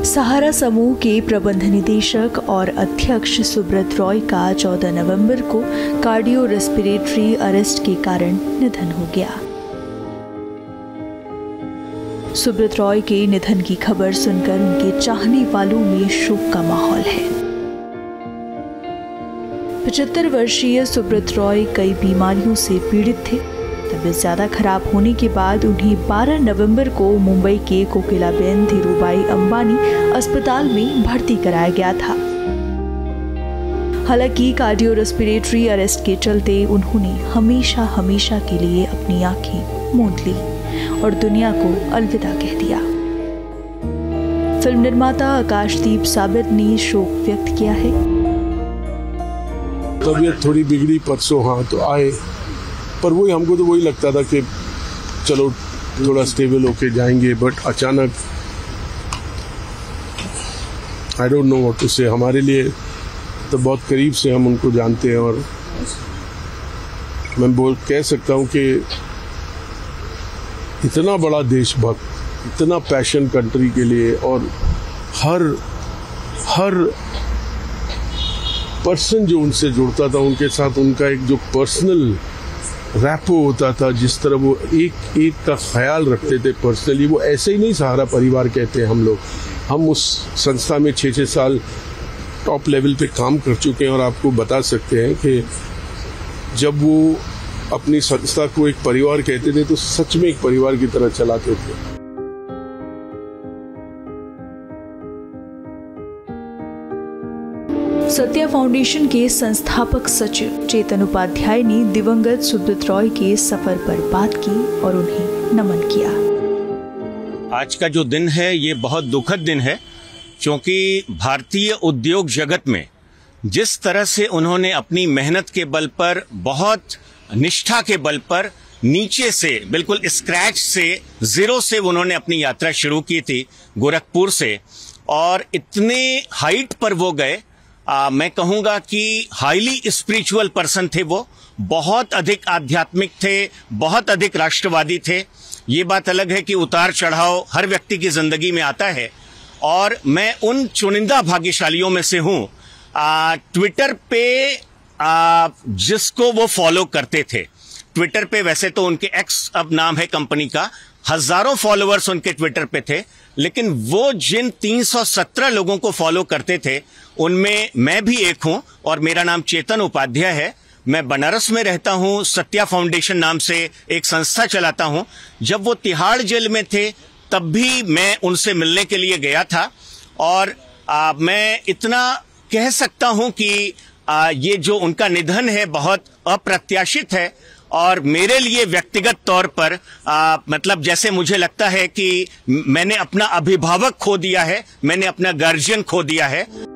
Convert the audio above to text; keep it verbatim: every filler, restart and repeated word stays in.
सहारा समूह के प्रबंध निदेशक और अध्यक्ष सुब्रत रॉय का चौदह नवंबर को कार्डियो रेस्पिरेटरी अरेस्ट के कारण निधन हो गया। सुब्रत रॉय के निधन की खबर सुनकर उनके चाहने वालों में शोक का माहौल है। पचहत्तर वर्षीय सुब्रत रॉय कई बीमारियों से पीड़ित थे। तबीयत ज्यादा खराब होने के बाद उन्हें बारह नवंबर को मुंबई के कोकिलाबेन धीरूभाई अंबानी अस्पताल में भर्ती कराया गया था। हालांकि कार्डियो रेस्पिरेटरी अरेस्ट के चलते उन्होंने हमेशा हमेशा के लिए अपनी आंखें मूंद ली और दुनिया को अलविदा कह दिया। फिल्म निर्माता आकाशदीप साबिर ने शोक व्यक्त किया है। तबीयत थोड़ी बिगड़ी परसों, हाँ तो आए, पर वही हमको तो वही लगता था कि चलो थोड़ा स्टेबल होके जाएंगे, बट अचानक I don't know what to say. हमारे लिए तो बहुत करीब से हम उनको जानते हैं और मैं बोल कह सकता हूँ कि इतना बड़ा देशभक्त, इतना पैशन कंट्री के लिए, और हर हर पर्सन जो उनसे जुड़ता था उनके साथ उनका एक जो पर्सनल रैपो होता था, जिस तरह वो एक एक का ख्याल रखते थे पर्सनली, वो ऐसे ही नहीं सहारा परिवार कहते हैं हम लोग। हम उस संस्था में छः छः साल टॉप लेवल पे काम कर चुके हैं और आपको बता सकते हैं कि जब वो अपनी संस्था को एक परिवार कहते थे तो सच में एक परिवार की तरह चलाते थे। सत्या फाउंडेशन के संस्थापक सचिव चेतन उपाध्याय ने दिवंगत सुब्रत रॉय के सफर पर बात की और उन्हें नमन किया। आज का जो दिन है ये बहुत दुखद दिन है, क्योंकि भारतीय उद्योग जगत में जिस तरह से उन्होंने अपनी मेहनत के बल पर, बहुत निष्ठा के बल पर, नीचे से बिल्कुल स्क्रैच से, जीरो से उन्होंने अपनी यात्रा शुरू की थी गोरखपुर से, और इतने हाइट पर वो गए। आ, मैं कहूंगा कि हाईली स्पिरिचुअल पर्सन थे वो, बहुत अधिक आध्यात्मिक थे, बहुत अधिक राष्ट्रवादी थे। ये बात अलग है कि उतार चढ़ाव हर व्यक्ति की जिंदगी में आता है, और मैं उन चुनिंदा भाग्यशालियों में से हूं ट्विटर पे आ, जिसको वो फॉलो करते थे। ट्विटर पे वैसे तो उनके एक्स अब नाम है कंपनी का, हजारों फॉलोअर्स उनके ट्विटर पे थे, लेकिन वो जिन तीन सौ सत्रह लोगों को फॉलो करते थे उनमें मैं भी एक हूं, और मेरा नाम चेतन उपाध्याय है। मैं बनारस में रहता हूं, सत्या फाउंडेशन नाम से एक संस्था चलाता हूं। जब वो तिहाड़ जेल में थे तब भी मैं उनसे मिलने के लिए गया था, और आ, मैं इतना कह सकता हूं कि आ, ये जो उनका निधन है बहुत अप्रत्याशित है, और मेरे लिए व्यक्तिगत तौर पर आ, मतलब जैसे मुझे लगता है कि मैंने अपना अभिभावक खो दिया है, मैंने अपना गार्जियन खो दिया है।